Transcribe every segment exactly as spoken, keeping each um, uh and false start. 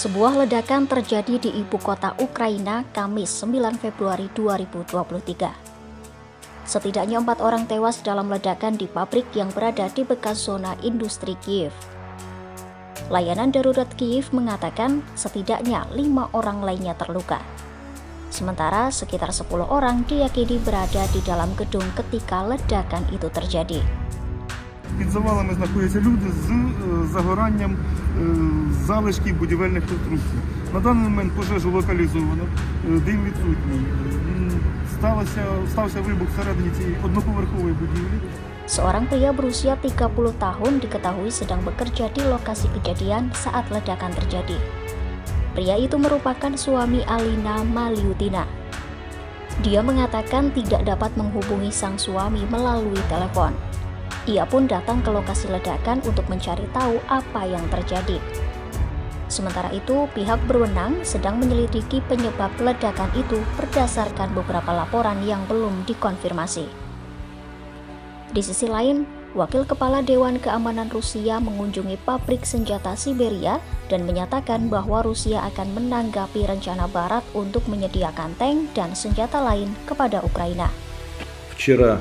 Sebuah ledakan terjadi di ibu kota Ukraina Kamis sembilan Februari dua ribu dua puluh tiga. Setidaknya empat orang tewas dalam ledakan di pabrik yang berada di bekas zona industri Kiev. Layanan darurat Kiev mengatakan setidaknya lima orang lainnya terluka. Sementara sekitar sepuluh orang diyakini berada di dalam gedung ketika ledakan itu terjadi. Під завалами знаходяться люди з загоранням залишків будівельних конструкцій. На даний момент пожежу локалізовано, дим відсутній. Стався, стався вибух всередині цієї одноповерхової будівлі. Seorang pria berusia tiga puluh tahun diketahui sedang bekerja di lokasi kejadian saat ledakan terjadi. Pria itu merupakan suami Alina Maliutina. Dia mengatakan tidak dapat menghubungi sang suami melalui telepon. Ia pun datang ke lokasi ledakan untuk mencari tahu apa yang terjadi. Sementara itu, pihak berwenang sedang menyelidiki penyebab ledakan itu berdasarkan beberapa laporan yang belum dikonfirmasi. Di sisi lain, Wakil Kepala Dewan Keamanan Rusia mengunjungi pabrik senjata Siberia dan menyatakan bahwa Rusia akan menanggapi rencana Barat untuk menyediakan tank dan senjata lain kepada Ukraina. Вчера,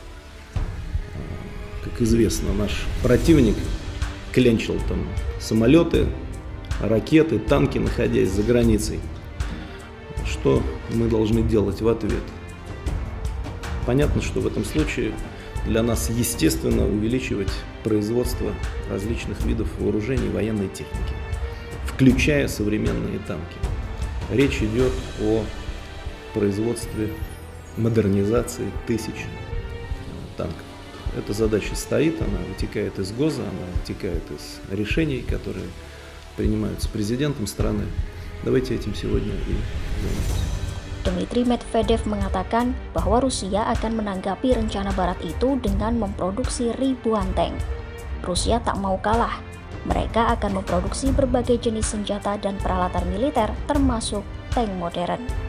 как известно, наш противник клянчил там самолеты, ракеты, танки, находясь за границей. Что мы должны делать в ответ? Понятно, что в этом случае для нас естественно увеличивать производство различных видов вооружений и военной техники, включая современные танки. Речь идет о производстве, модернизации тысяч танков. Эта задача стоит, она вытекает из ГОЗа, она вытекает из решений, которые принимаются президентом страны. Давайте этим сегодня и займемся. Dmitry Medvedev mengatakan bahwa Rusia akan menanggapi rencana Barat itu dengan memproduksi ribuan tank. Rusia tak mau kalah. Mereka akan memproduksi berbagai jenis senjata dan peralatan militer termasuk tank modern.